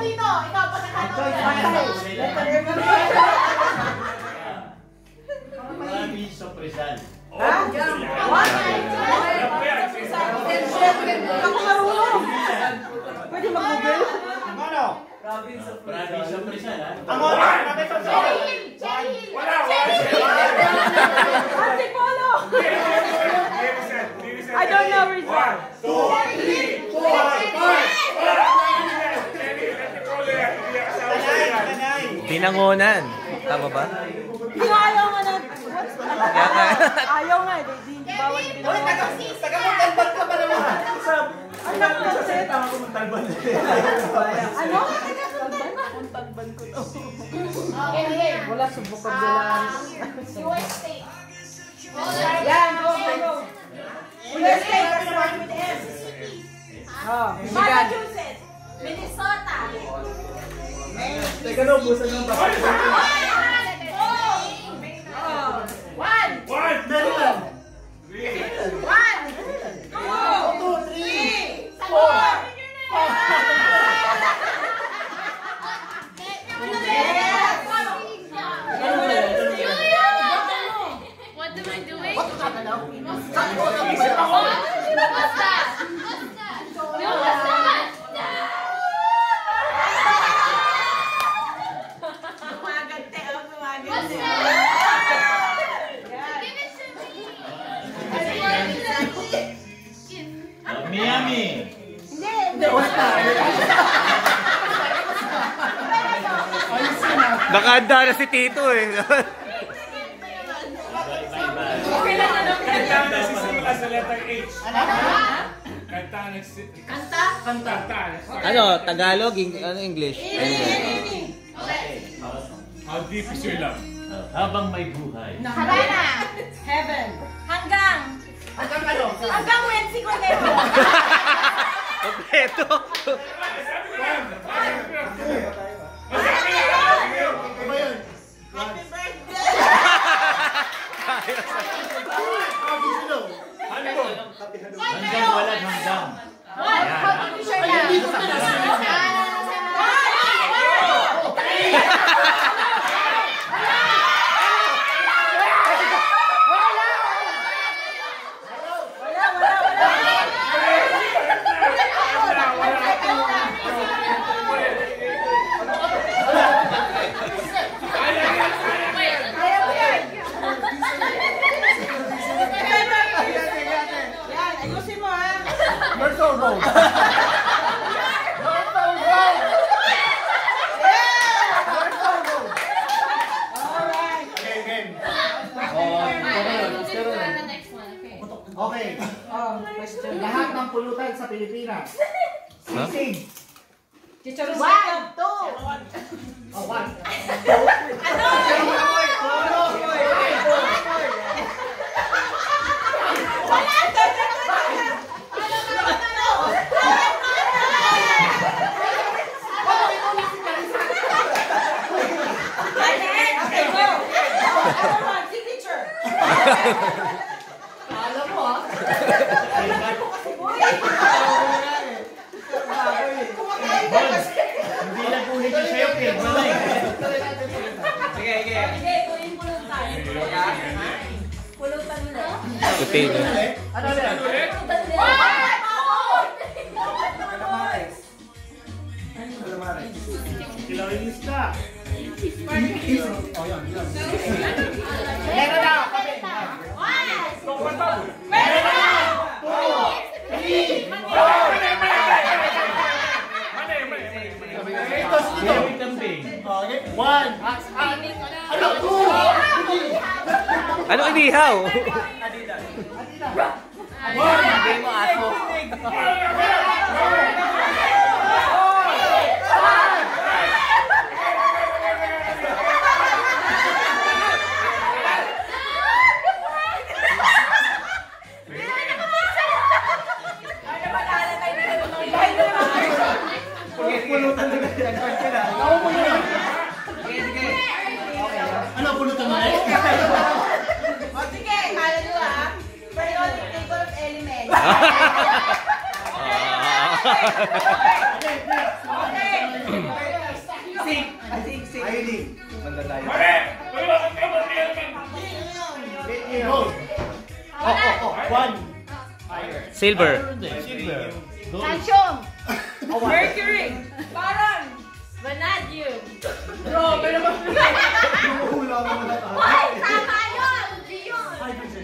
dito. Ikaw, pagkakataon. Province of Rizal. Ako marunong. Pwede mag-google? Ano? Province of Rizal, ha? Antipolo! I don't know Rizal. 1, 2, 3, 4, 5. Pinangonan. Tama ba? Ayaw nga na. Ayaw nga. Bawal din. Uy, taga-Montalban ka pa naman. Ano ko kasi? Tama ko Montalban. Ano? Montalban ko to. Wala subukan dyan. US state. Yan, go. US state, that's one with S. Massachusetts. Minnesota. Teka daw, busan ng bakit. 1, Maryland. 1, 2, 3, 4, 5. What am I doing? What's that? Miami. Nakahanda na si Tito eh. Kanta na nagsisimula sa letter H. Kanta nagsisimula. Kanta. Ano? Tagalog? Ano English? How deep is your love? Habang may buhay. Havana. Heaven. Hanggang when si Cornejo. Kompleto. Happy birthday. Hanggang walang hanggang. Okay. Lahat ng pulutan sa Pilipinas. Sisig. Chicharon 1, 2. Oh, 1. Ano? Signature. Alam mo ha? Hindi na po nito sa'yo, Pig. Sige. Sige, kunin pulutan. Pulutan mo na. Puti na. Ano ulit? Kilawin ka. Meron na! Ano inihaw? Hindi mo aso. Pulutan na ano pulutan mo? Sige, kala nyo periodic table of elements. Okay. Mandadayo. Gold. One. Silver. Silver. Gold. Calcium. Mercury. Baron. Vanadium. Grabe naman. Hula mo na tayo. Ay, tama yun. Yun.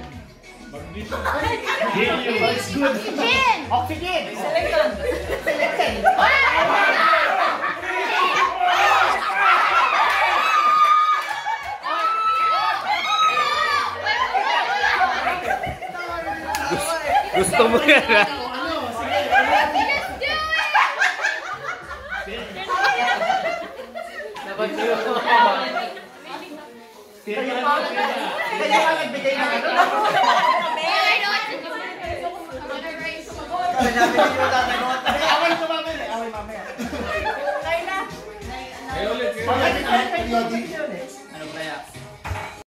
Helium. That's good. Oxygen. Oxygen. Silicon. Silicon. Gusto mo yan, ha? Dapat yun. Kaya nga nagbigay ng ano. Kaya namin yung tatagot. Away ko mamaya. Away mamaya. Kaya na. Kaya ulit.